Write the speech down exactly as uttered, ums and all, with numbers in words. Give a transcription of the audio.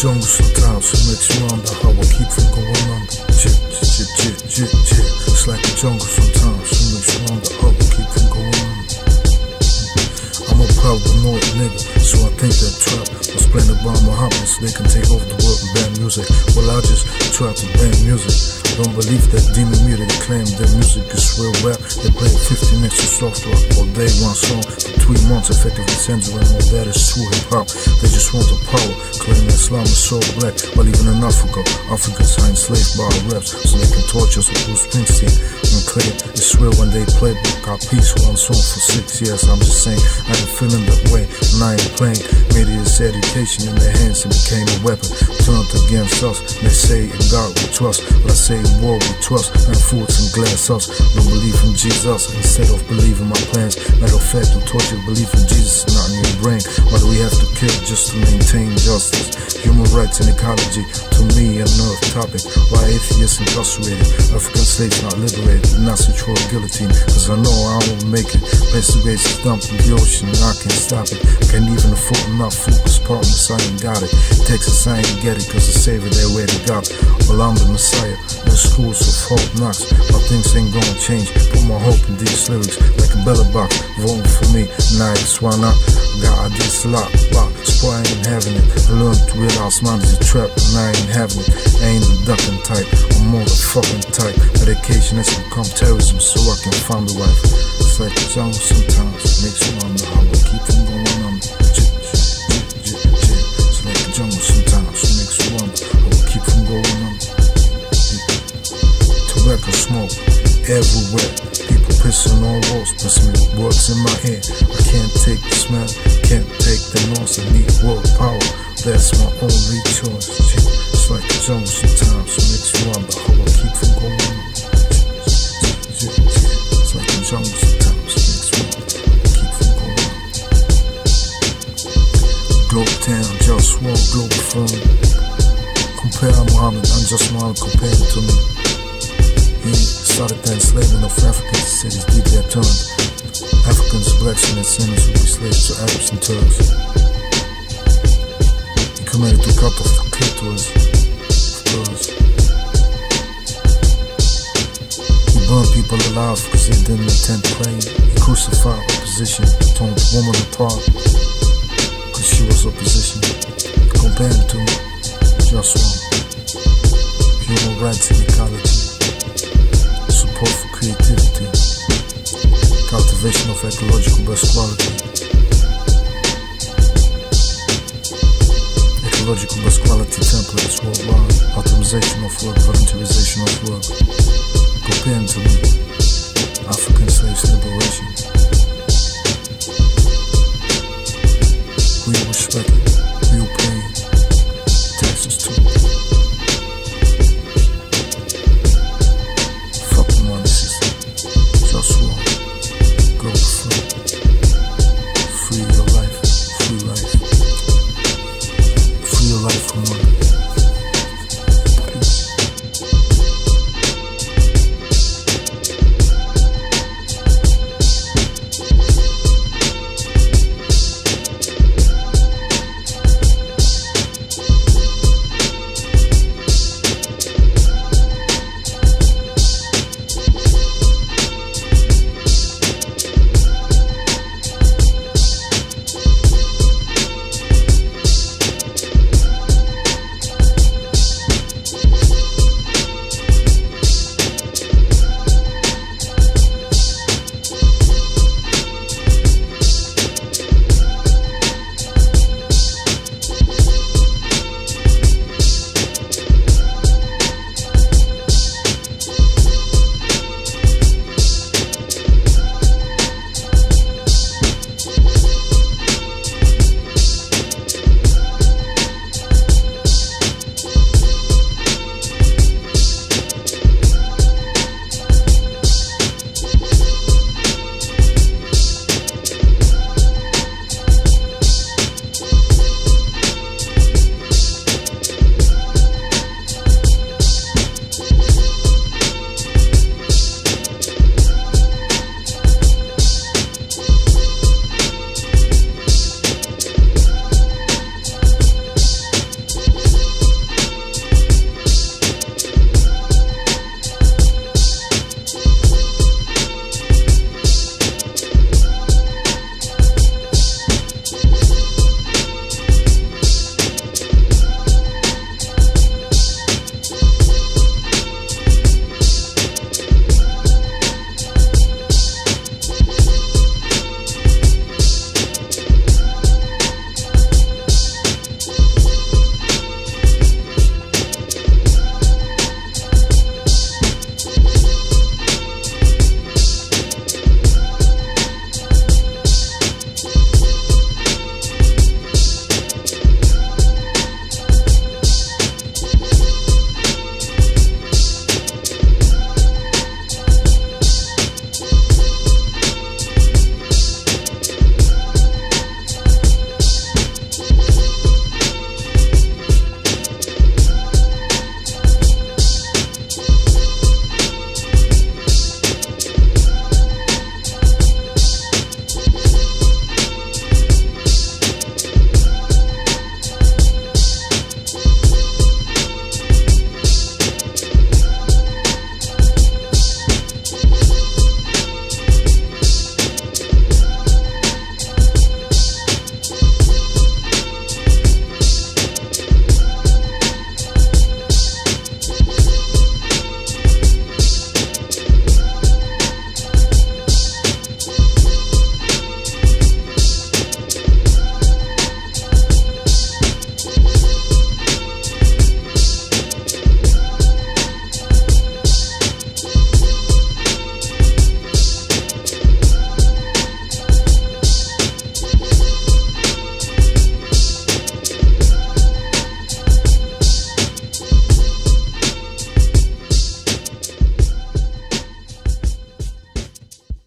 jungle sometimes, it makes you wonder how I keep from going under. Jit, jit, jit, jit, jit. It's like the jungle sometimes, it makes you wonder how I keep from going under. I'm a proud annoyed nigga, so I think that trap was planted by Muhammad so they can take over the world and ban music. Well, I just try to ban music. Don't believe that demon music, they claim their music is real rap. They play fifty next to soft rock all day, one song for three months, effectively censoring all that is true hip hop. They just want the power, claiming Islam is so black. While even in Africa, Africans are enslaved by our raps, so they can torture us with Bruce Springsteen and claim it's real when they play Black Eyed Peas one song for six years. I'm just saying, I ain't feeling that way, and I ain't playing. Media's education in their hands and became a weapon turned against us. They say in God we trust, but I say in war we trust, and fools and glass us. Don't believe in Jesus instead of believing my plans. Matter of fact, who taught you to believe in Jesus is not in your brain? Why do we have to kill just to maintain justice? Human rights and ecology, to me, an earth topic. Why atheists incarcerated, African slaves not liberated, Nazi troll guillotine? Cause I know I won't make it. Place the race is dumped in the ocean, I can't stop it. Can't even afford enough focus partners, I ain't got it. Texas, I ain't get it, cause the savior they where they got. Well, I'm the messiah, the schools of hope knocks. My things ain't gonna change, put my hope in these lyrics. Like a bella box, voting for me, nice, why not? God, this lot, but I ain't having it. I learned to realize mine is a trap, and I ain't having it. I ain't the ducking type, I'm more the fucking type. Medication has become terrorism, so I can find the wife. It's like a jungle sometimes, makes you wonder how I keep from going under. Jit, jit, jit, jit, jit. It's like a jungle sometimes, makes you wonder how I keep from going under. Tobacco smoke everywhere, people pissing on walls, pressing me with words in my ear. I can't take the smell, can't take the noise, I need world power, that's my only choice. It's like a jungle sometimes, it makes you wonder how I keep from going on. It's like a jungle sometimes, it makes you wonder how I keep from going on. Globe town, just one globe firm. Compare Muhammad, I'm just Muhammad compared to me. He started the enslaving of Africans, he said his deep their turned. Africans, blacks, and their sinners would be slaves to Arabs and Turks. He committed to cut off the clitoris of girls. He burned people alive because they didn't attend praying. He crucified opposition, torn the woman apart because she was opposition. Compared to me, just one. Human rights and ecology. Support for creativity, cultivation of ecological best quality, ecological best quality templates worldwide, optimization of work, voluntarization of work, comparing to me, African slaves liberation. We respect it.